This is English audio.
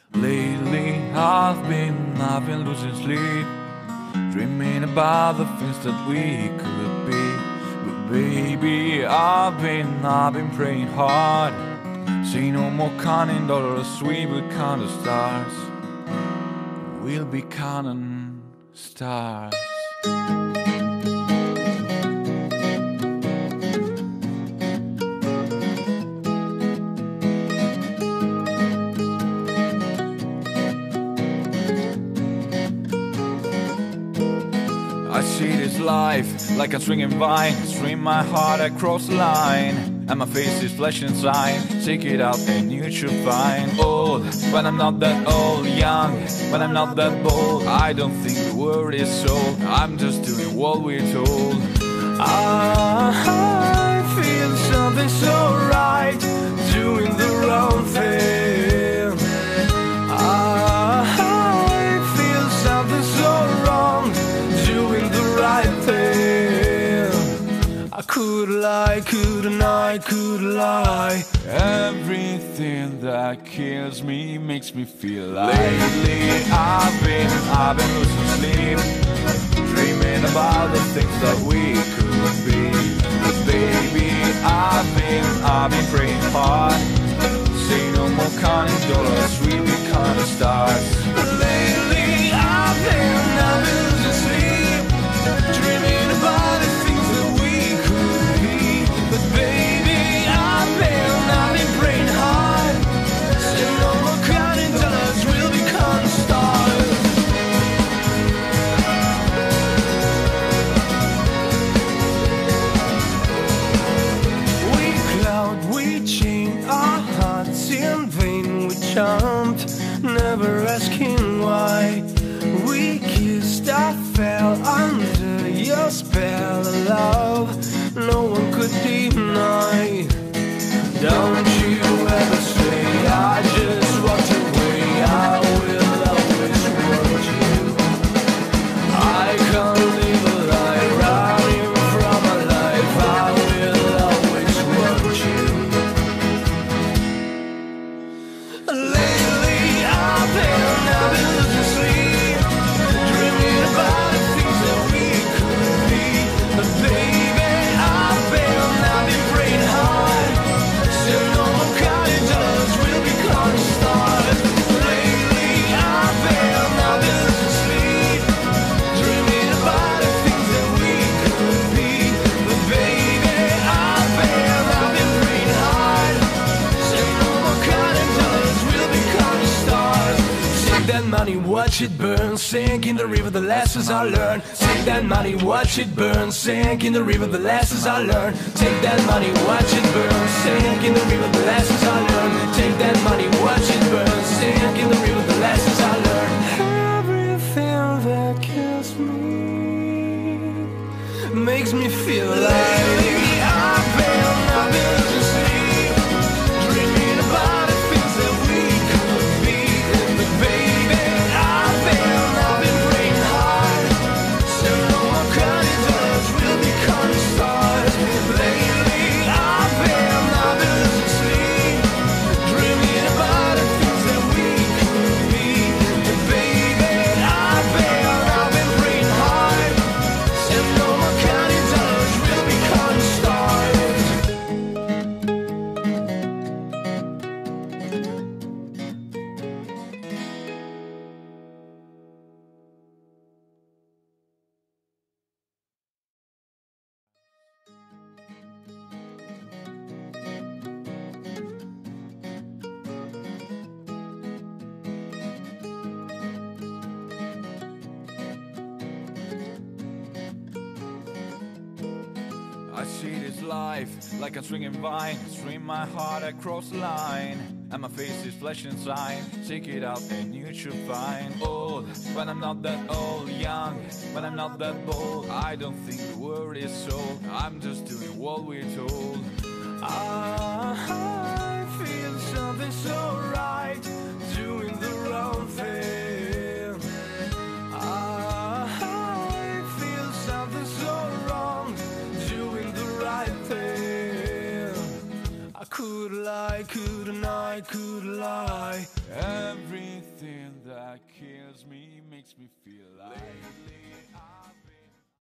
Lately I've been losing sleep, dreaming about the things that we could be. But baby, I've been praying hard. Say no more counting dollars, we will count the stars. We'll be counting stars. I see this life like a swinging vine, string my heart across the line, and my face is flesh and sign. Take it out and you should find. Old, but I'm not that old. Young, but I'm not that bold. I don't think the word is sold, I'm just doing what we're told. I feel something so right, doing the wrong thing. I feel something so wrong, doing the right thing. I could lie, couldn't I, could lie. Everything that kills me makes me feel like. Lately I've been losing sleep, dreaming about the things that we could be. But baby, I've been praying hard. Say no more counting dollars, we be counting stars. Lately I've been losing sleep, dreaming about the things that we could be. But baby, I've been praying hard. Say no more counting dollars, we'll be counting stars. We cloud, we chain our hearts in vain. We jumped, never asking why. We kissed, I fell under your spell of love, no one could deny. Don't you ever say I just walked away, I will always want you. I can't live a lie, running from my life, I will always want you. Lately I've been losing sleep, dreaming about the things that we could be. But baby, I've been praying hard. So no more counting dollars, we'll be counting stars. Lately I've been losing sleep, dreaming about the things that we could be. But baby, I've been praying hard. So no more counting dollars, we'll be counting stars. Take that money, watch it burn, sink in the river, the lessons I learned. Take that money, watch it burn, sink in the river, the lessons I learned. Take that money, watch it burn, sink in the river, the lessons I learned. Take that money, watch it burn, sink in the river, the lessons I learned. Everything that kills me makes me feel like I've been losing sleep, dreaming about the things that we could be. But baby, I've been praying hard. So no more counting dollars, we'll be counting stars. Lately I've been losing sleep, dreaming about the things that we could be. But baby, I've been praying hard. So no more counting dollars, we'll be counting stars. I see this life like a swinging vine, string my heart across the line, and my face is flesh and sign. Take it out and you should find. Old, but I'm not that old. Young, but I'm not that bold. I don't think the word is sold, I'm just doing what we're told. I feel something so right, doing the wrong thing. I feel something so wrong, doing the right thing. I could lie, couldn't I, could lie. Everything makes me feel like lately I've been